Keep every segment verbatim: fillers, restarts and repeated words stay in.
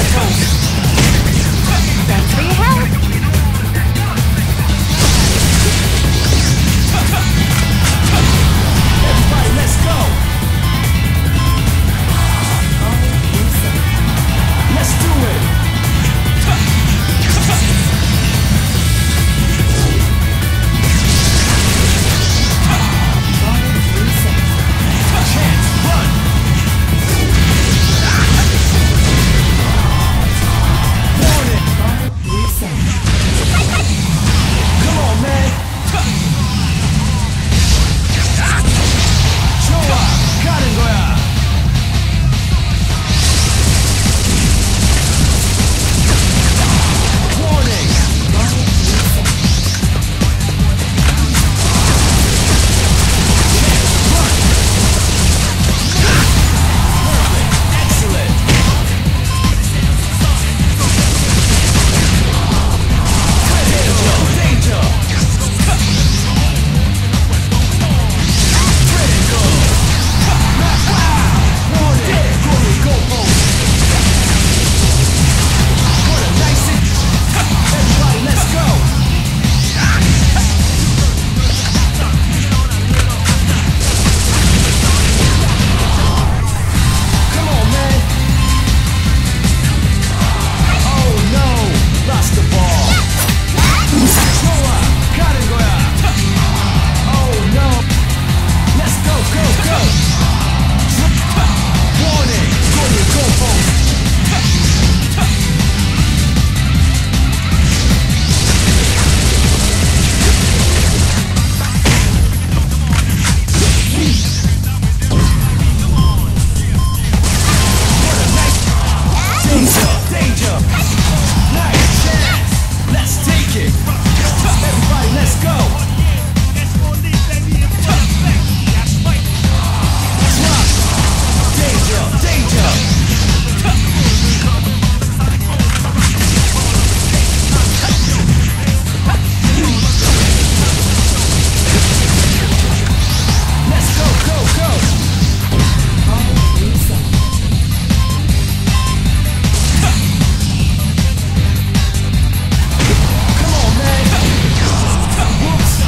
Thanks for your help. Everybody, let's go. Let's do it. Chance, run. Warning. Come on, man. 좋아, 가는 거야. Warning. Run. Perfect. Excellent. Danger. Danger. Critical. Warning. Glory, go home. What a nice it. Everybody, let's go. Come on, man. Oh no, lost the ball. 좋아, 가는 거야. Oh no. Let's go, go, go. Warning, glory, go home. What a nice danger, danger. Nice chance. Let's take it. Everybody, let's go. Drop. Danger, danger. Let's go, go, go. Come on, man. Whoops.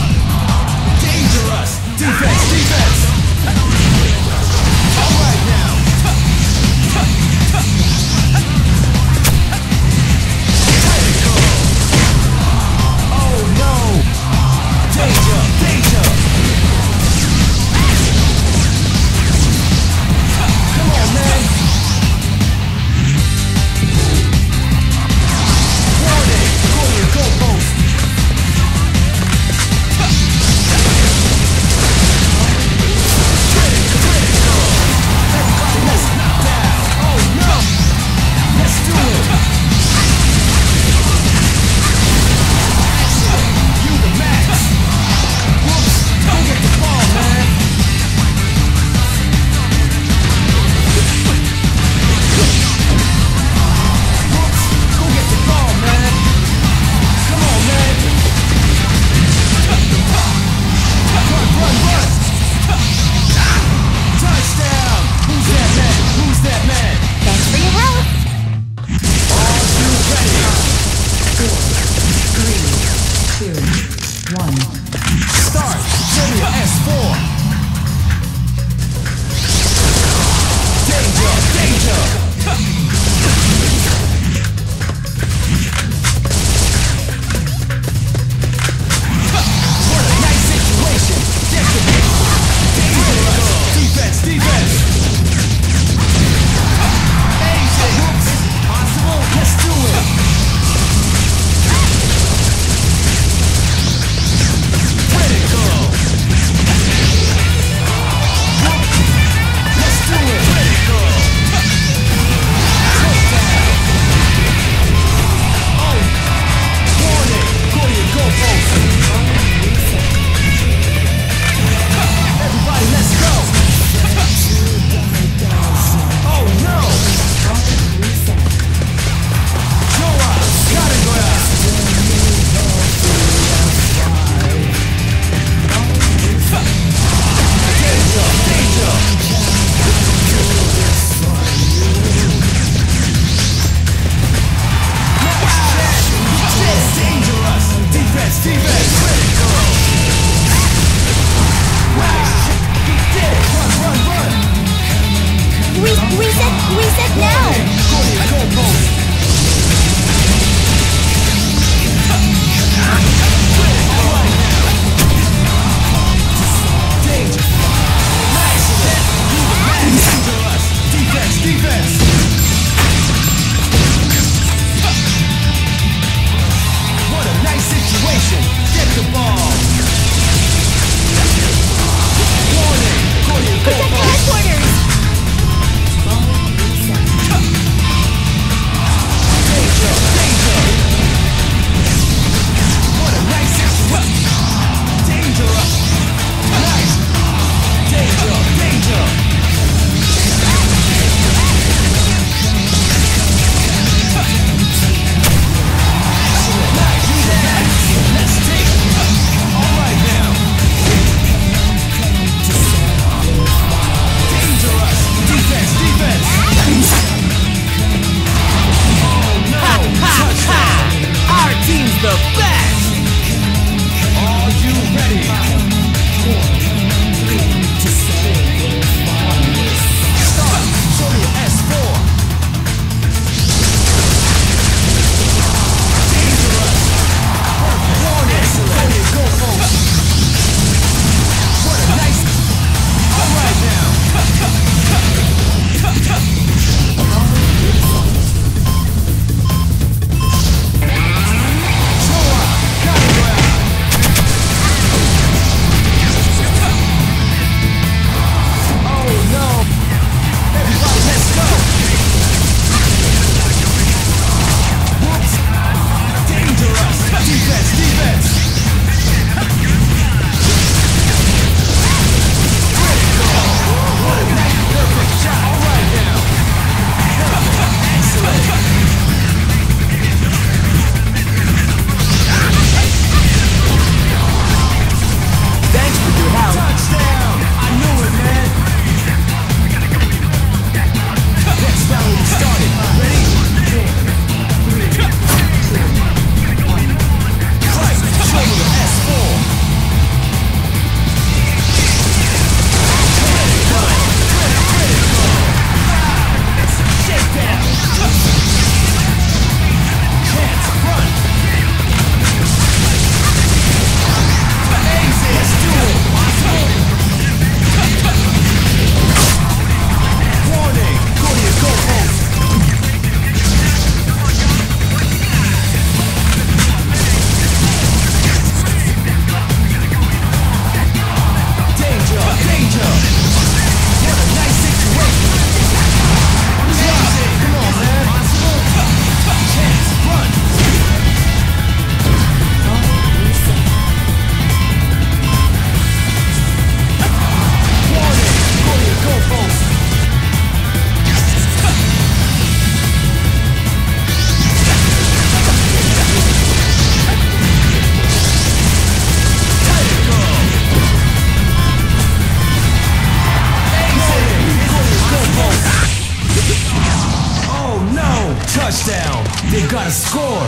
touchdown. They got a score.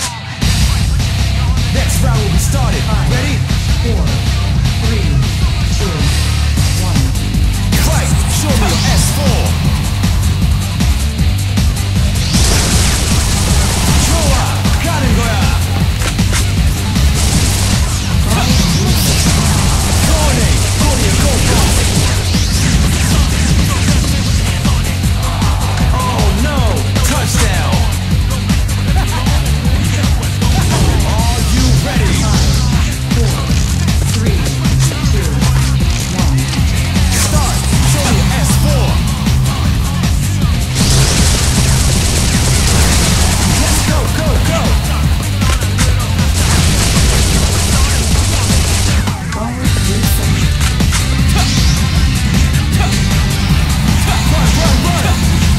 Next round will be started. Ready? Four, three, two, one. Fight. Show me your S four. 좋아. 가는 거야. Corning. Corning. Go, go. Oh no. Touchdown. Are you ready? Four, three, two, one. Start. Show me your S four. Let's go, go, go. Forward three seconds. Run, run, run.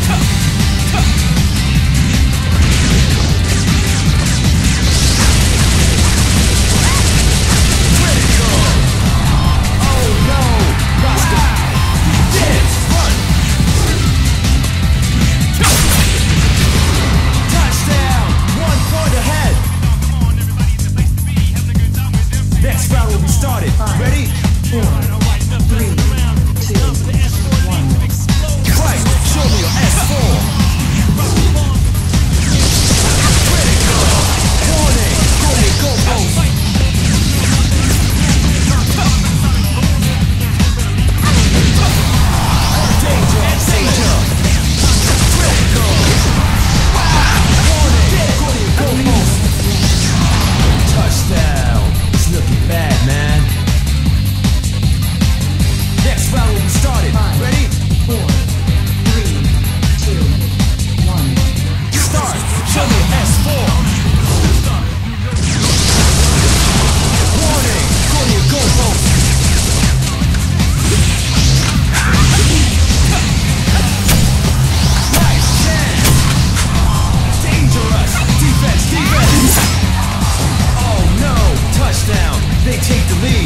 Critical. Oh no. Rasta. Dance. Run. Touchdown. One point ahead. Next round will be started. Ready? Four, three, two, one. Fight. Show me your S four. Critical. Warning. Go, go, go. Danger. Danger. Critical. Warning. Go, go, go. Touchdown. It's looking bad, man. Next round will be started. Ready? Four, three, two, one. Start. Show me your S four. Warning. Go to your goalpost. Nice chance. Dangerous. Defense. Defense. Oh no. Touchdown. They take the lead.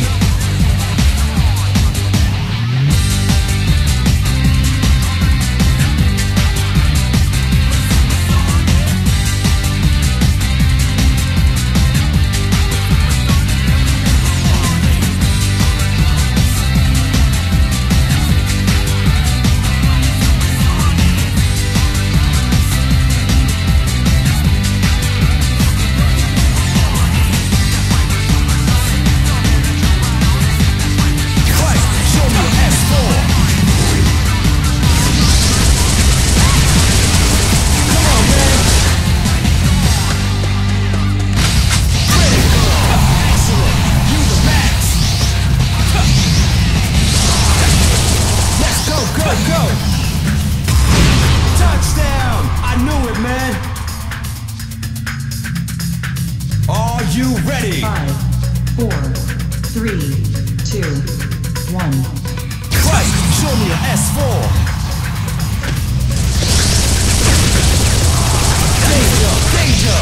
Fight. Show me your S four. Come on, man. Critical. Excellent. You the max. Let's go, go, go. Touchdown. I knew it, man. Are you ready? Five, four, three, two, one. Fight. Show me your S four. Danger, danger.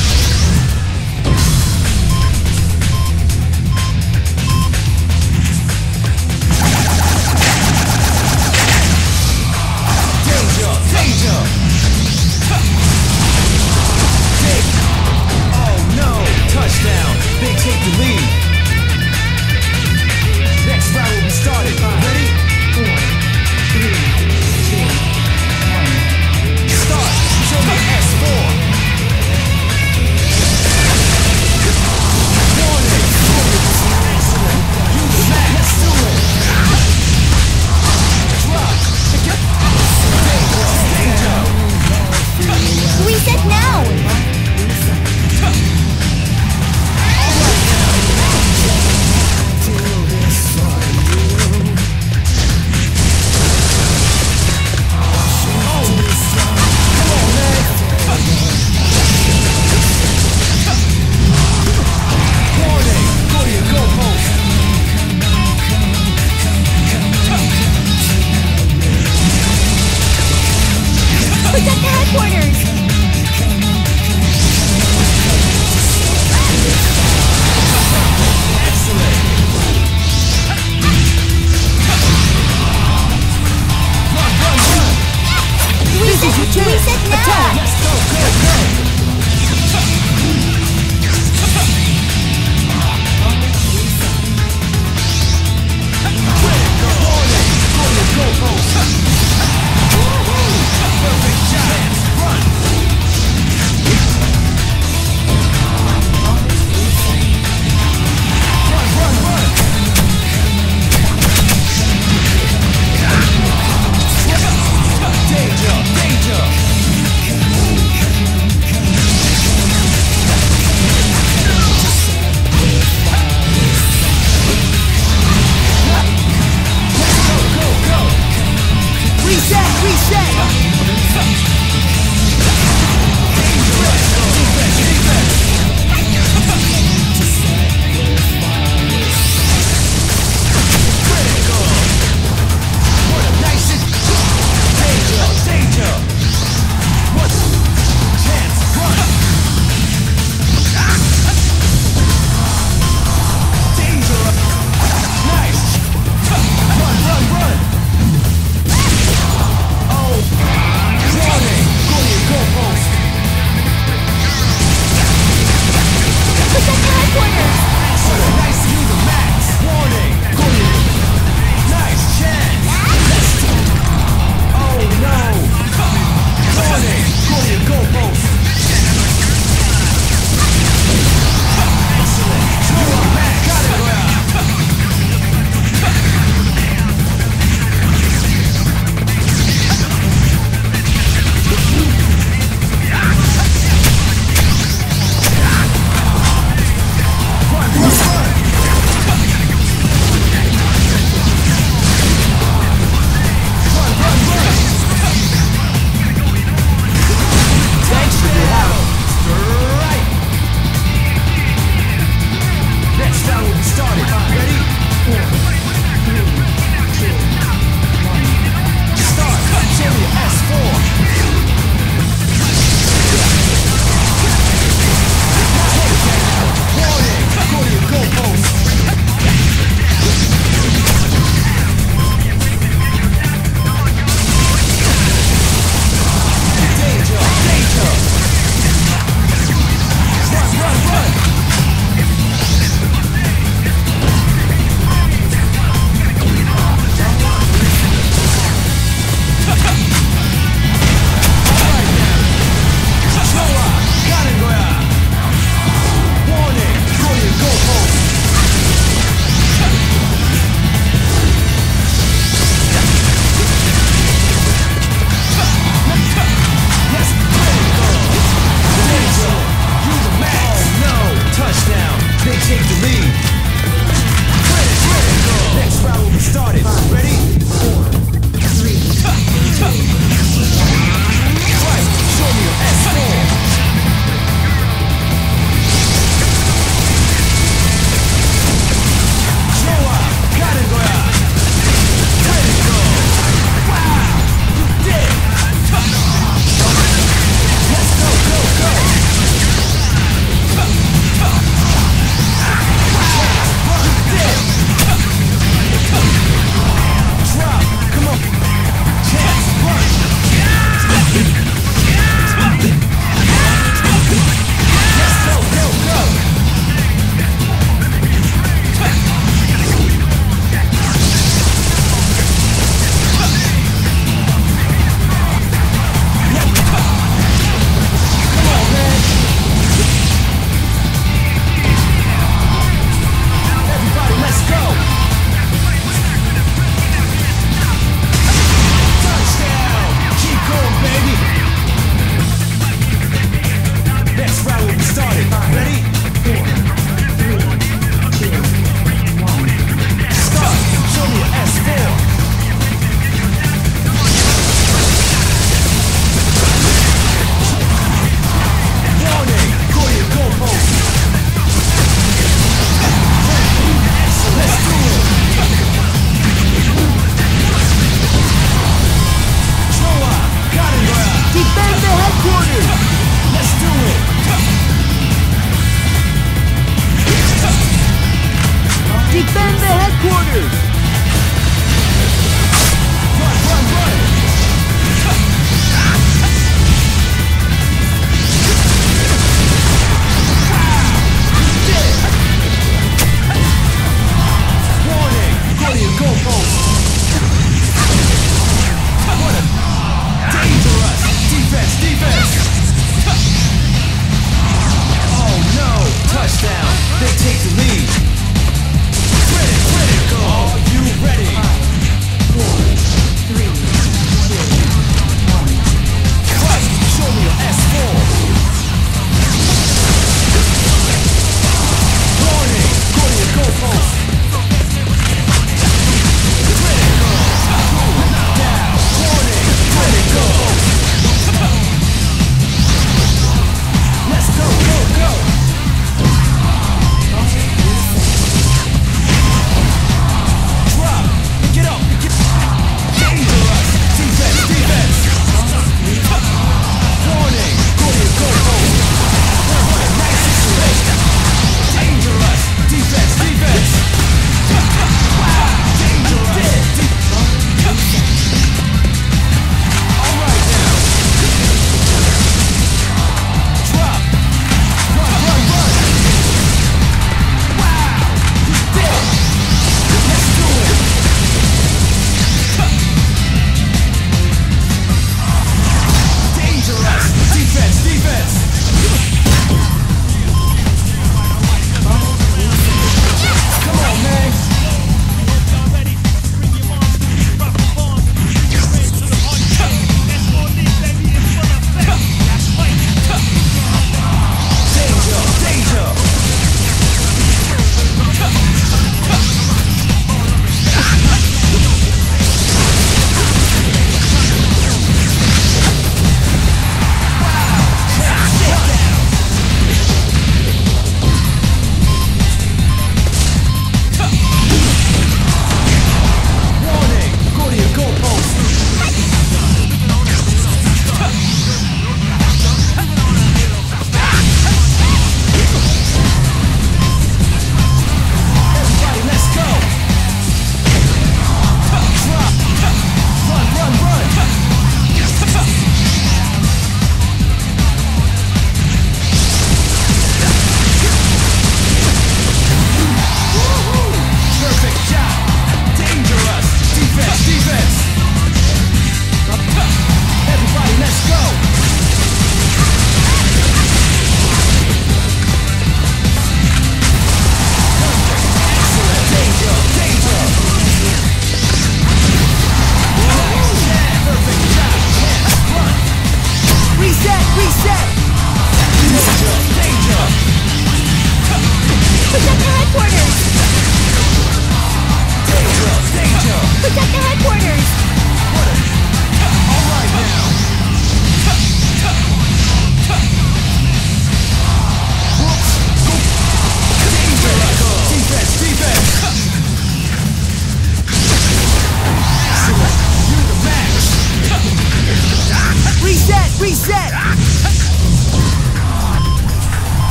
Danger, danger. Take. Oh no. Touchdown. They take the lead. Next round will be started. Ready? Four, three,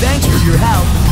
Thanks for your help.